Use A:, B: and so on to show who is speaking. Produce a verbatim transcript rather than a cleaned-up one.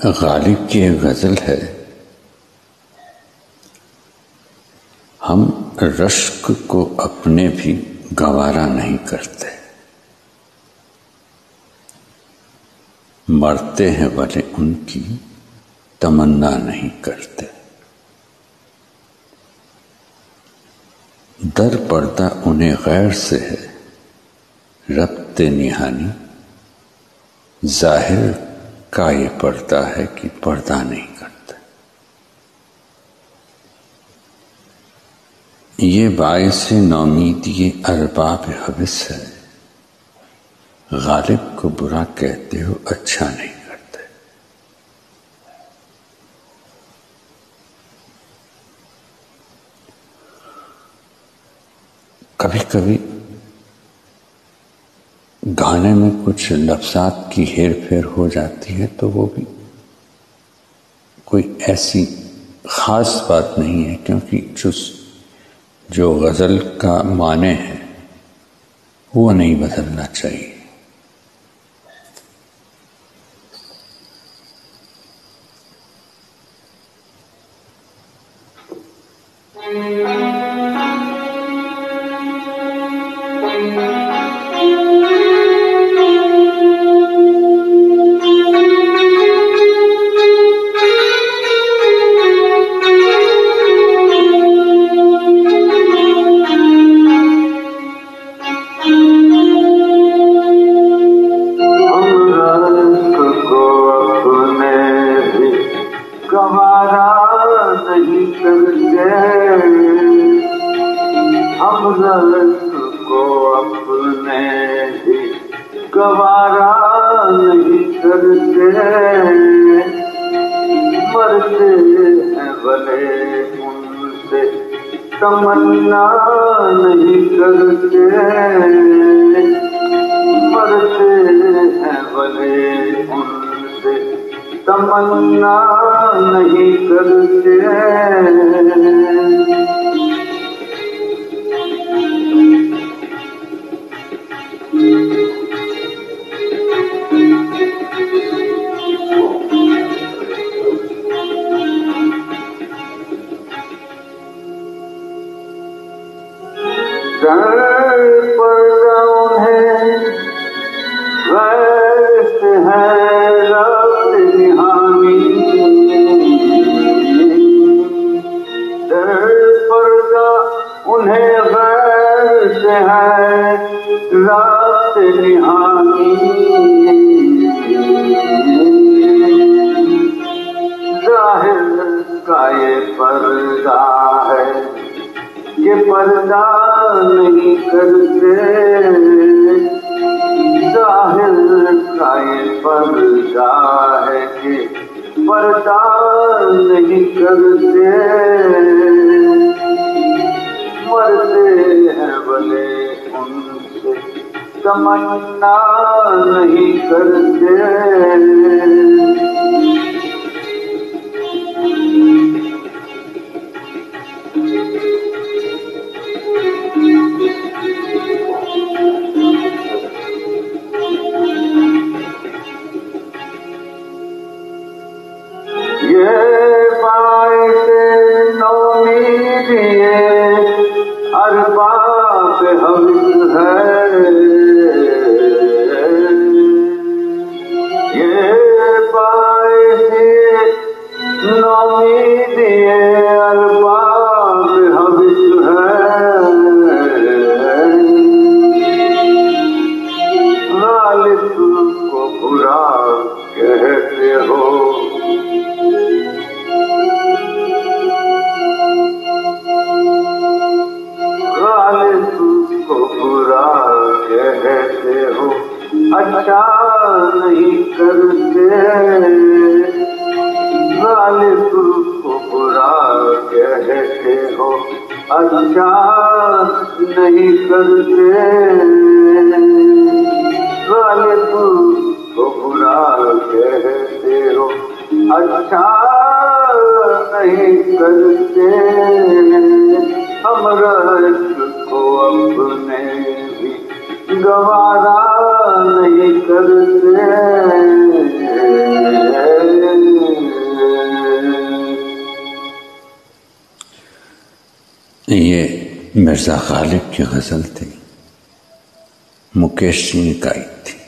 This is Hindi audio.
A: गालिब की एक गज़ल है, हम रश्क को अपने भी गवारा नहीं करते, मरते हैं भले उनकी तमन्ना नहीं करते। दर पर्दा उन्हें गैर से है रब्ते निहानी, जाहिर का ये पर्दा है कि पर्दा नहीं करते। ये बाइस नौमीदी अरबाब हविस है, गालिब को बुरा कहते हो अच्छा नहीं करते। कभी कभी गाने में कुछ लफ्ज़ात की हेर फेर हो जाती है तो वो भी कोई ऐसी ख़ास बात नहीं है, क्योंकि जो जो गज़ल का माने है वो नहीं बदलना चाहिए।
B: हम रश्क को अपने भी गवारा नहीं करते, मरते हैं भले उनसे तमन्ना नहीं करते, मरते हैं भले उनसे तमन्ना नहीं करते। दर पर्दा उन्हें गैर से है रब्ते निहानी, दर पर्दा उन्हें गैर से है रब्ते निहानी, जाहिर का ये पर्दा है ये पर्दा नहीं करते, जाहिर का ये पर्दा है कि पर्दा नहीं करते, मरते हैं भले उनसे तमन्ना नहीं करते। ये बाइस नौमीदी अरबाब हविस है, ये बाइस नौमीदी अरबाब हविस है, गालिब को बुरा कहते हो को बुरा कहते हो अच्छा नहीं करते, गालिब को बुरा कहते हो अच्छा नहीं करते, गालिब को बुरा कहते हो अच्छा नहीं करते। हम रश्क को अपने भी गवारा नहीं करते।
A: ये मिर्ज़ा गालिब की गज़ल थी, मुकेश जी ने गाई थी।